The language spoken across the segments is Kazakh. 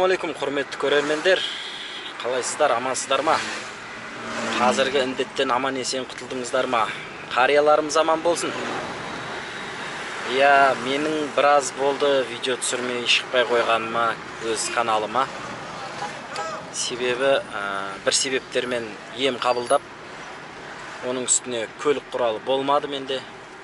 Ассалаумағалейкум, құрметті көрермендер. Қалайсыздар, амансыздар ма? Қазіргі індеттен аман есен құтылдыңыздар ма? Қарияларымыз аман болсын. Я, менің біраз болды видео түсірмей шықпай қойғаныма өз каналыма. Себебі бір себептермен ем қабылдап, оның үстіне көлік құралы болмады менде.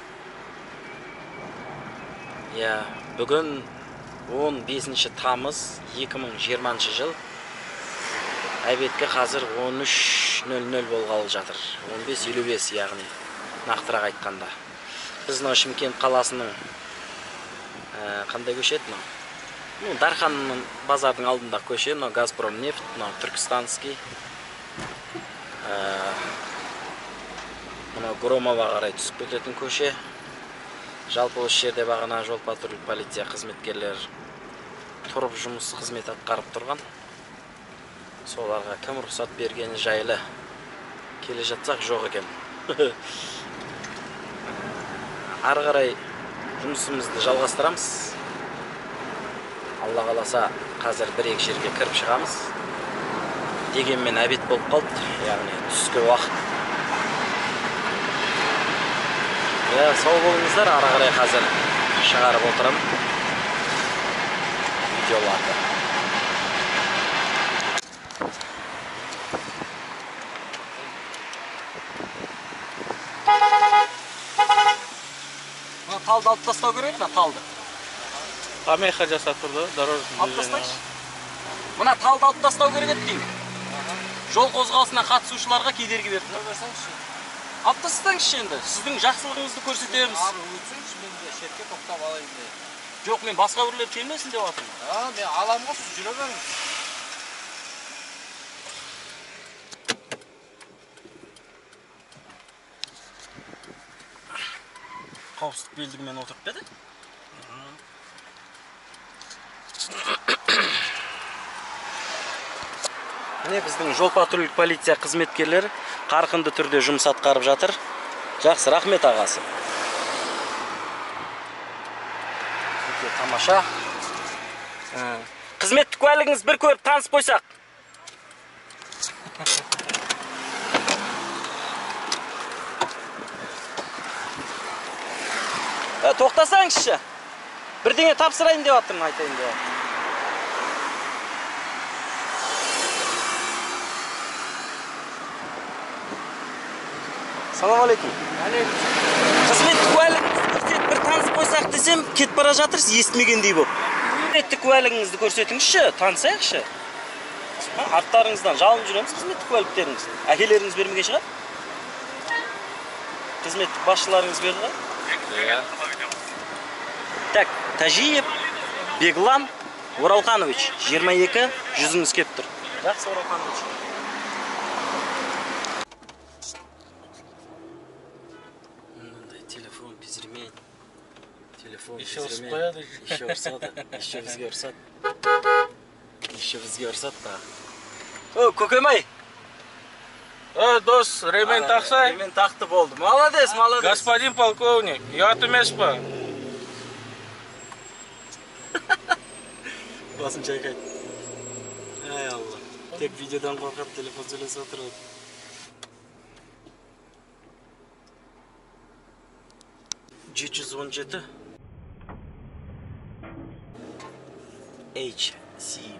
Я, бүгін 15 тамыз 2020 жыл. Әбетке қазір 13:00 болғалы жатыр. 15:55 яғни нақтырақ айтқанда. Біз Шымкент қаласының қандай көше еді? Дархан базардың алдында көше, Газпром нефт, Түркістанский. Громова қарай түсіп кететін көше. Жалпы осы жерде бағана жол патруль полиция қызметкерлер тұрып жұмыс қызмет атқарып тұрған. Соларға кім рұқсат бергені жайлы келе жатсақ жоқ екен. Ары қарай жұмысымызды жалғастырамыз. Алла қаласа қазір бір-екі жерге кіріп шығамыз. Дегенмен обед болып қалды, яғни түскі уақыт. Сау болыңыздар, ары қарай қазір шығарып отырамын видеоларды. Талды алып тастау керек, талды. Помеха жасап тұрды, дорожный. Алып тастайшы. Мына талды алып тастау керек еді деймін. Жол қозғалысына қатысушыларға кедергі берді. Алып тастаңызшы енді. Сіздің жақсылығыңызды көрсетеміз. Өтсеңші, мен де шетке тоқтап алайын де. Жоқ, мен басқа бірлер келмесін деп жатырмын. Мен аламын ғой, сіз жүре беріңіз. Қауіпсіздік белдігімен отырып беді. Міне біздің жол патруль полиция қызметкерлері қарқынды түрде жұмыс атқарып жатыр. Жақсы, рахмет ағасы. Өте тамаша. Қызметтік куәлігіңіз бір көріп танысып қойсақ. Тоқтасаңызшы. Бірдеңе тапсырайын деп жатырмын, айтайын деп жатырмын. Ассалаумағалейкум. Қызметтік куәлігіңізді көрсетіп бір танысып қойсақ десем, кетіп бара жатырсыз, естімегендей болып. Қызметтік куәлігіңізді көрсетіңізші, танысайықшы. Арттарыңыздан жалын жүреміз қызметтік куәліктеріңіз. Әкелеріңіз бермеген шығар? Қызметтік басшыларыңыз берді ғой? Так, Тажиев Беглан Оралханович, 22, жүзіңіз кеп тұр. Жақсы, Оралханович. Телефон без ремень. Телефон без ремень. Еще қояды. Еще ұрсады. Еще бізге ұрсады. Еще бізге ұрсады да. О, көкемай! Дос, ремень тақсай. Ремень тақты болды. Молодец, молодец. Господин полковник, ұят емес па? Басын жайқайды. Ай Алла. Тек видеодан қорқып телефон сөйлесіп отырады. H.C.